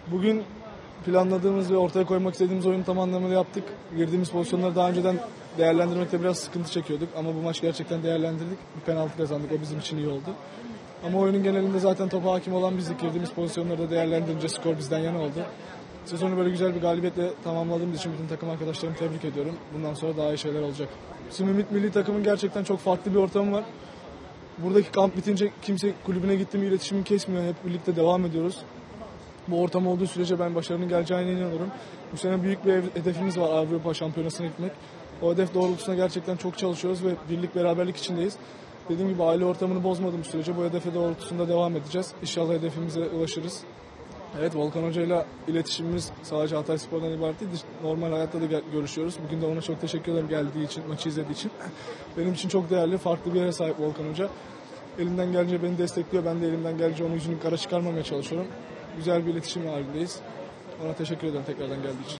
Bugün planladığımız ve ortaya koymak istediğimiz oyunu tam anlamıyla yaptık. Girdiğimiz pozisyonları daha önceden değerlendirmekte biraz sıkıntı çekiyorduk. Ama bu maç gerçekten değerlendirdik. Bir penaltı kazandık. O bizim için iyi oldu. Ama oyunun genelinde zaten topa hakim olan bizdik. Girdiğimiz pozisyonları da değerlendirince skor bizden yana oldu. Sezonu böyle güzel bir galibiyetle tamamladığımız için bütün takım arkadaşlarımı tebrik ediyorum. Bundan sonra daha iyi şeyler olacak. Şimdi Ümit Milli Takımın gerçekten çok farklı bir ortamı var. Buradaki kamp bitince kimse kulübüne gitti mi iletişimini kesmiyor. Hep birlikte devam ediyoruz. Bu ortam olduğu sürece ben başarının geleceğine inanıyorum. Bu sene büyük bir hedefimiz var, Avrupa Şampiyonası'na gitmek. O hedef doğrultusunda gerçekten çok çalışıyoruz ve birlik beraberlik içindeyiz. Dediğim gibi aile ortamını bozmadığımız sürece bu hedefe doğrultusunda devam edeceğiz. İnşallah hedefimize ulaşırız. Evet, Volkan Hoca ile iletişimimiz sadece Hatayspor'dan ibaret değil. Normal hayatta da görüşüyoruz. Bugün de ona çok teşekkür ederim geldiği için, maçı izlediği için. Benim için çok değerli, farklı bir yere sahip Volkan Hoca. Elinden gelince beni destekliyor. Ben de elimden gelince onun yüzünü kara çıkarmamaya çalışıyorum. Güzel bir iletişim halindeyiz. Ona teşekkür ederim tekrardan geldiği için.